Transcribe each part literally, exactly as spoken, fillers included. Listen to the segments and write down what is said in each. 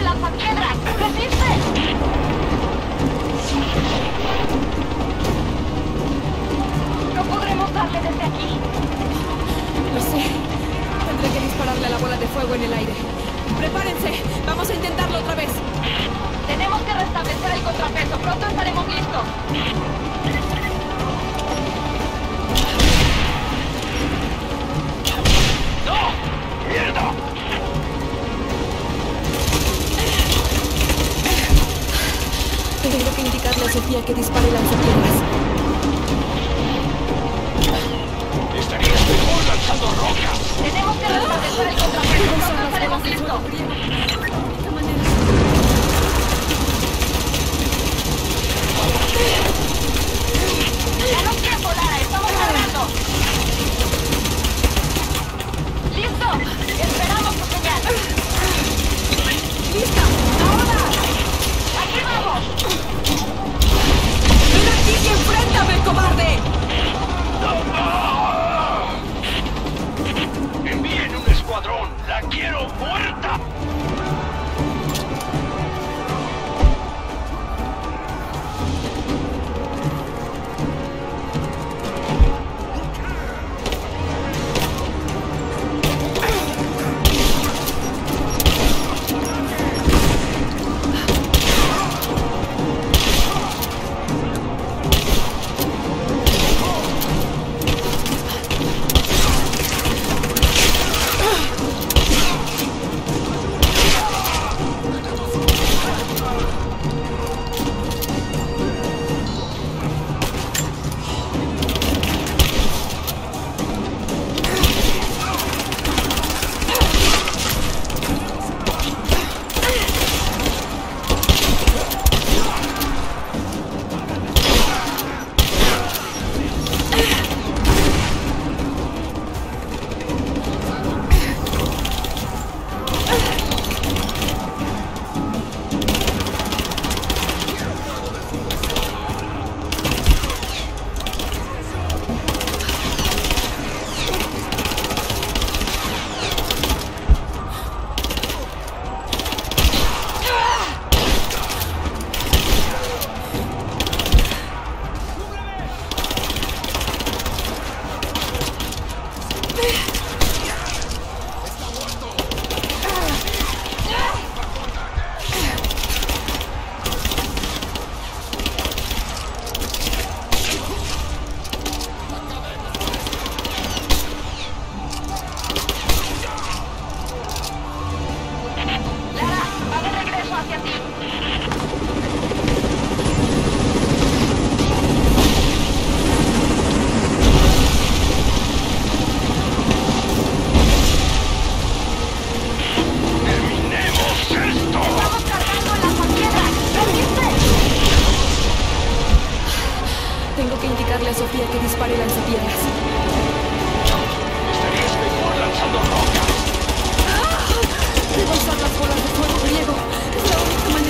el lanzapiedras! ¡Resiste! No podremos darle desde aquí. Lo sé. Tendré que dispararle a la bola de fuego en el aire. ¡Prepárense! ¡Vamos a intentarlo otra vez! Tenemos que restablecer el contrapeso. Pronto estaremos listos. ¡No! ¡Mierda! Tengo que indicarle a Sofía que dispare lanzapiedras. Estarías mejor lanzando rocas. Tenemos que restablecer el contrapeso. Pronto estaremos listos. ¡Danos tiempo, Lara! ¡Estamos cargando! ¡Listo! ¡Esperamos tu señal! ¡Lista! ¡Ahora! ¡Aquí vamos! ¡Ven aquí y enfréntame, cobarde! ¡Envíen un escuadrón! ¡La quiero muerta! Sofía que dispare lanzapiedras. Estarías mejor lanzando rocas. ¡Ah! Debo usar las bolas de fuego griego. Es la única manera.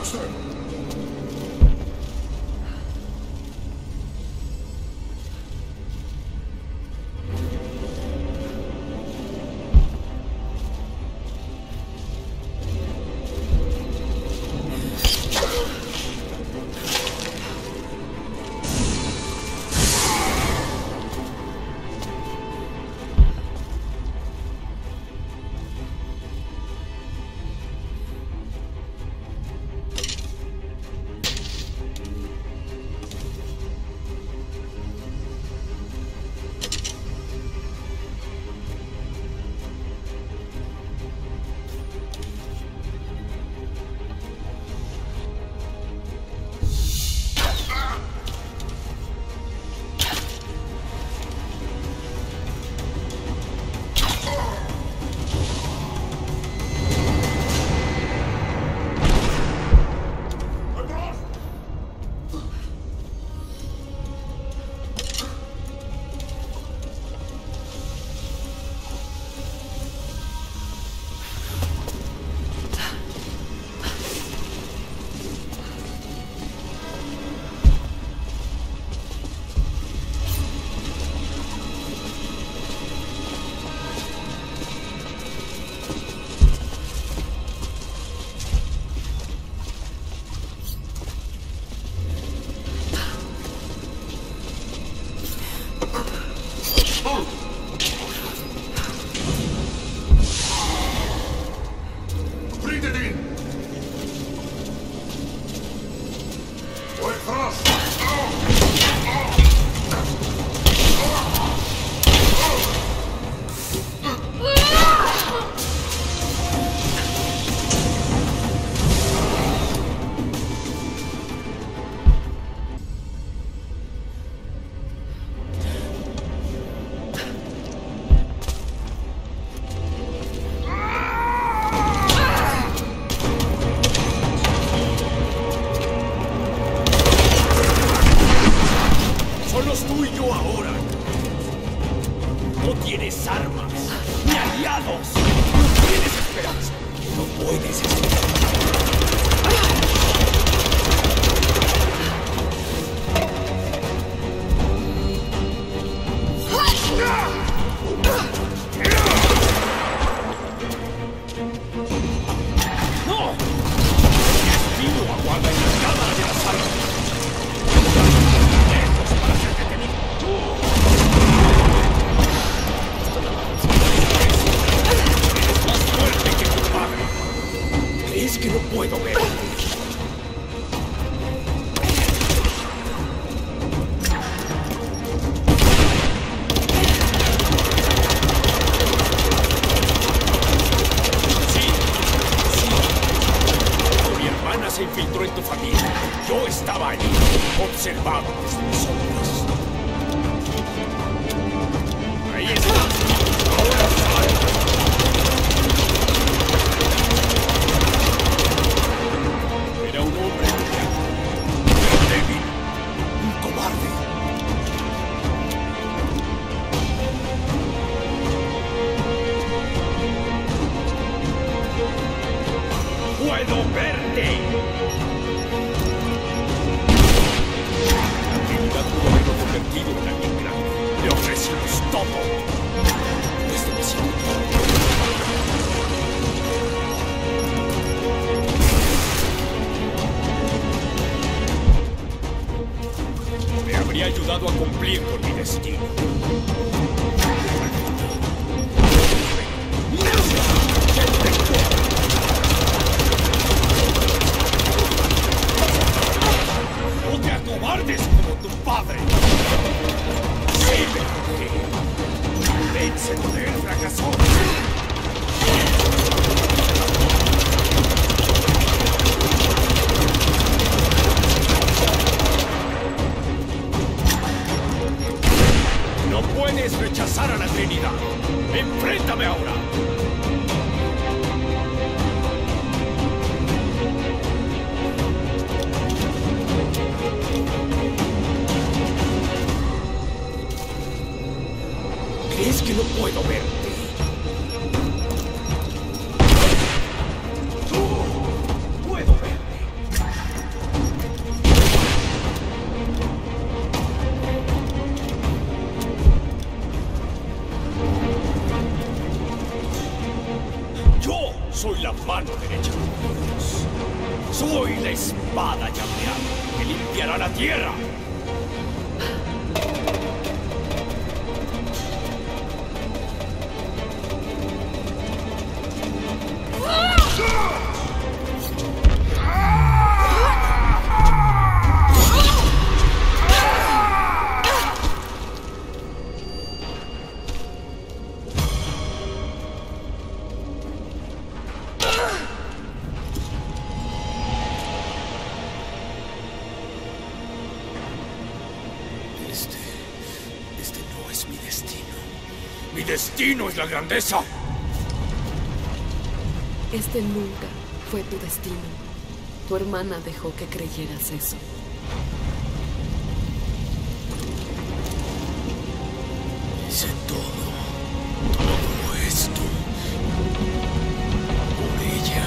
Master. Soy la espada llameada que limpiará la tierra. Mi destino es la grandeza. Este nunca fue tu destino. Tu hermana dejó que creyeras eso. Hice todo, todo esto por ella.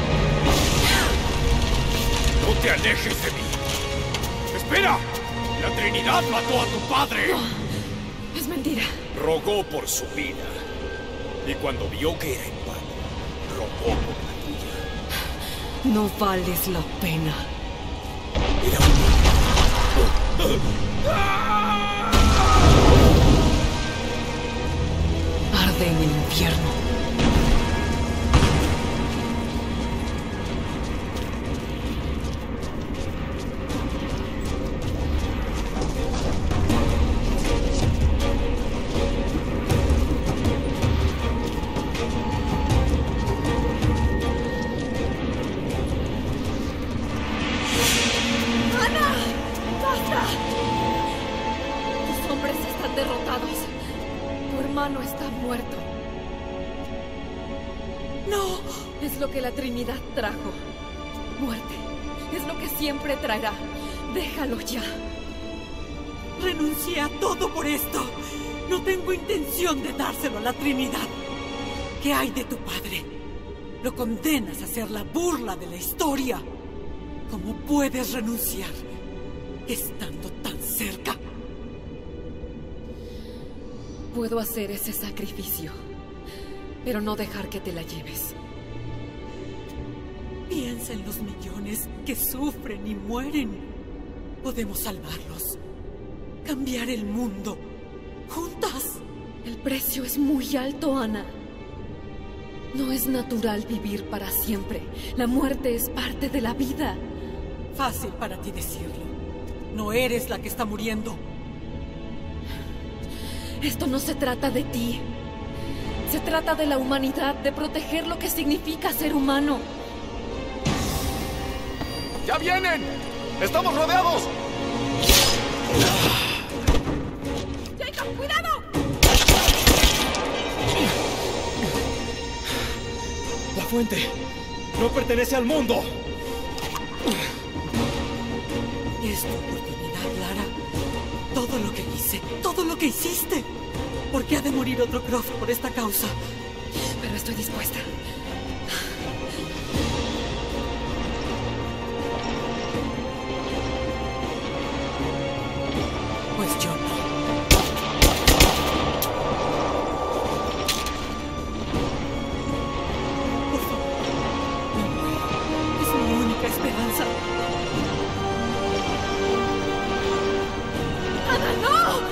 No te alejes de mí. ¡Espera! La Trinidad mató a tu padre. No, es mentira. Rogó por su vida. Y cuando vio que era en vano, rogó por la tuya. No vales la pena. Era un... Arde en el infierno. Está muerto. No, es lo que la Trinidad trajo. Muerte. Es lo que siempre traerá. Déjalo ya. Renuncié a todo por esto. No tengo intención de dárselo a la Trinidad. ¿Qué hay de tu padre? Lo condenas a ser la burla de la historia. ¿Cómo puedes renunciar estando tan cerca? Puedo hacer ese sacrificio, pero no dejar que te la lleves. Piensa en los millones que sufren y mueren. Podemos salvarlos. Cambiar el mundo. Juntas. El precio es muy alto, Ana. No es natural vivir para siempre. La muerte es parte de la vida. Fácil para ti decirlo. No eres la que está muriendo. Esto no se trata de ti. Se trata de la humanidad, de proteger lo que significa ser humano. ¡Ya vienen! ¡Estamos rodeados! ¡Jacob, cuidado! La fuente no pertenece al mundo. Es tu oportunidad, Lara. Todo lo que hice, todo lo que hiciste. ¿Por qué ha de morir otro Croft por esta causa? Pero estoy dispuesta. Pues yo no. Por favor, no muero. Es mi única esperanza. ¡Ana, no!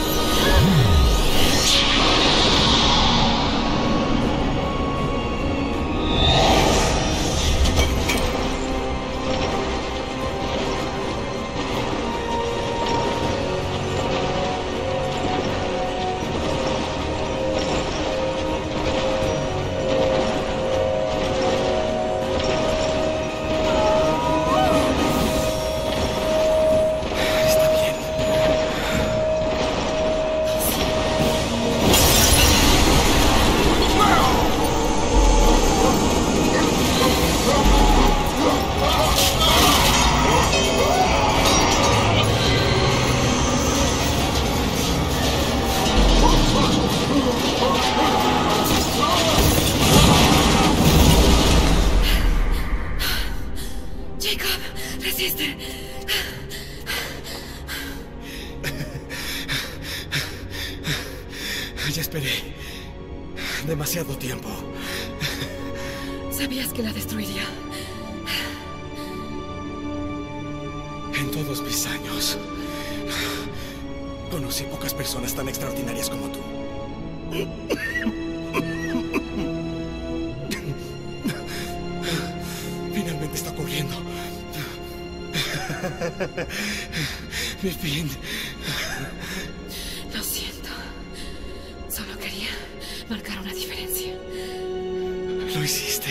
Ya esperé demasiado tiempo. Sabías que la destruiría. Todos mis años conocí pocas personas tan extraordinarias como tú. Finalmente está ocurriendo. Mi fin. Lo siento. Solo quería marcar una diferencia. Lo hiciste.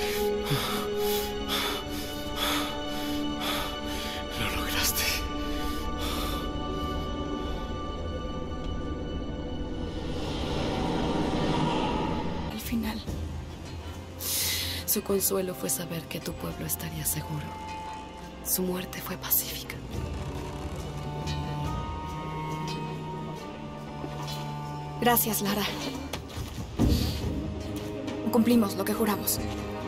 Lo lograste. Al final, su consuelo fue saber que tu pueblo estaría seguro. Su muerte fue pacífica. Gracias, Lara. Cumplimos lo que juramos.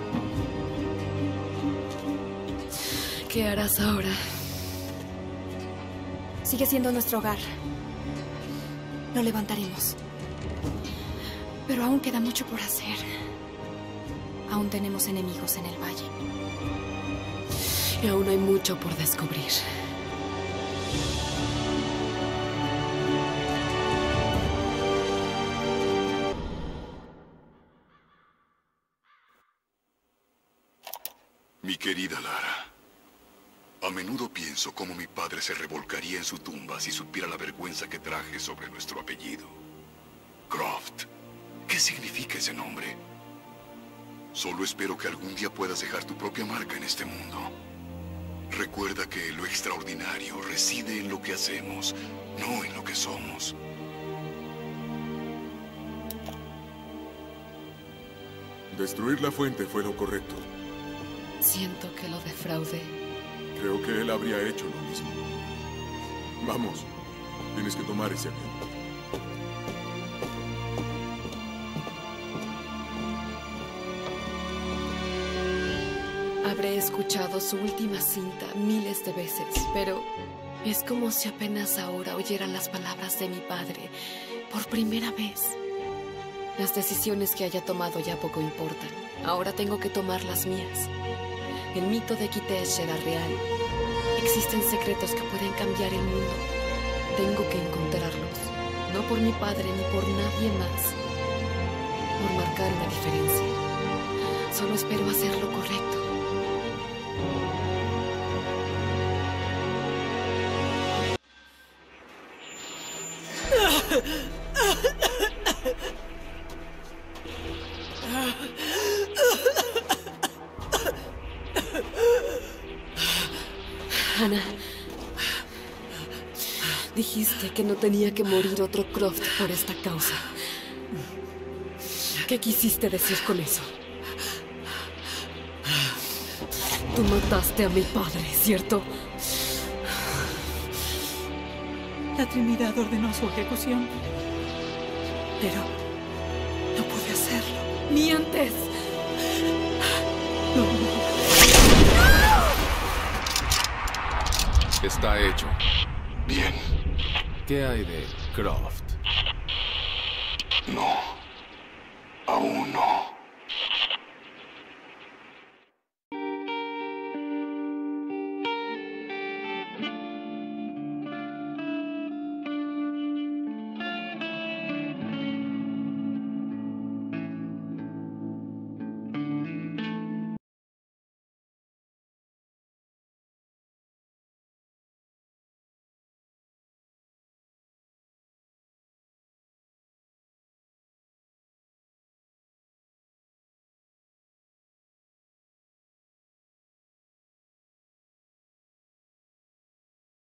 ¿Qué harás ahora? Sigue siendo nuestro hogar. Lo levantaremos. Pero aún queda mucho por hacer. Aún tenemos enemigos en el valle. Y aún hay mucho por descubrir. Mi querida Lara, a menudo pienso cómo mi padre se revolcaría en su tumba si supiera la vergüenza que traje sobre nuestro apellido. Croft. ¿Qué significa ese nombre? Solo espero que algún día puedas dejar tu propia marca en este mundo. Recuerda que lo extraordinario reside en lo que hacemos, no en lo que somos. Destruir la fuente fue lo correcto. Siento que lo defraudé. Creo que él habría hecho lo mismo. Vamos, tienes que tomar ese avión. Habré escuchado su última cinta miles de veces, pero es como si apenas ahora oyera las palabras de mi padre por primera vez. Las decisiones que haya tomado ya poco importan. Ahora tengo que tomar las mías. El mito de Kitesh era real. Existen secretos que pueden cambiar el mundo. Tengo que encontrarlos. No por mi padre ni por nadie más. Por marcar una diferencia. Solo espero hacer lo correcto. Ana, dijiste que no tenía que morir otro Croft por esta causa. ¿Qué quisiste decir con eso? Tú mataste a mi padre, ¿cierto? La Trinidad ordenó su ejecución. Pero no pude hacerlo. ¡Mientes! No, no. Está hecho. Bien. ¿Qué hay de Croft? No.